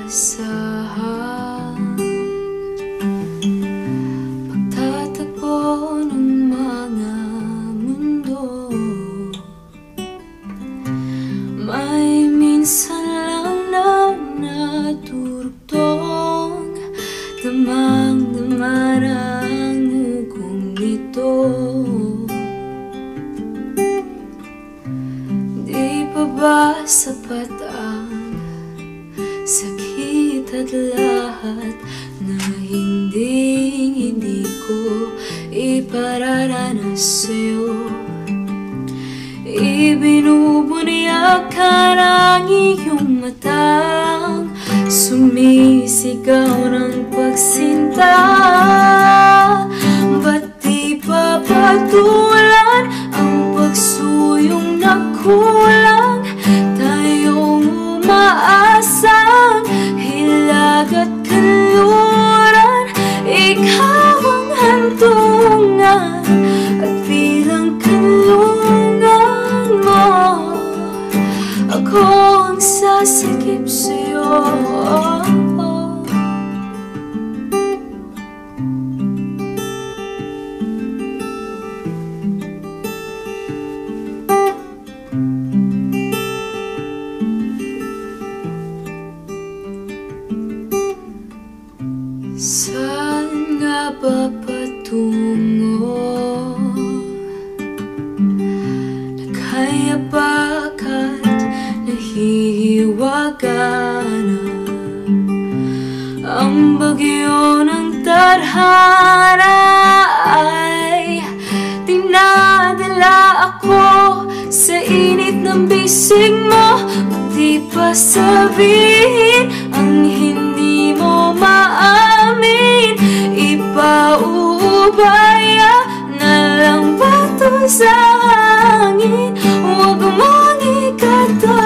inaasahan. Pagtatagpo ng mga mundo, may minsan lang na naturugtong, damang-dama ng hugong nito. Di pa ba sapat ang sakit at lahat na hindi ko ipararanas sa'yo? Ibinubunyakan ang iyong matang sumisigaw ng pagsinta. Ba't di papatulan ang pagsuyong na kulang? Tayong umaasang hilag at kanluran, ikaw ang hantungan at bilang kanlungan mo, ako ang sasakip sa'yo. Saan nga ba patungo? Kaya bakit nahihiwaga na ang bagyo ng tadhana ay dinadala ako sa init ng bisig mo? Di pa sabihin ang hindi mo maamin, ipaubaya na lang ba ito sa hangin? Huwag mong ikato